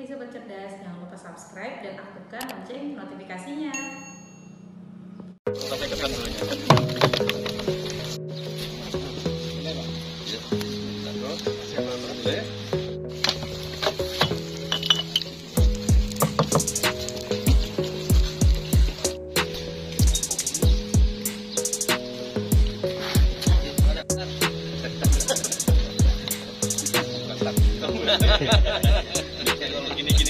Hai Sobat Cerdas, jangan lupa subscribe dan aktifkan lonceng notifikasinya. Sampai depan dulu ya. Gini-gini.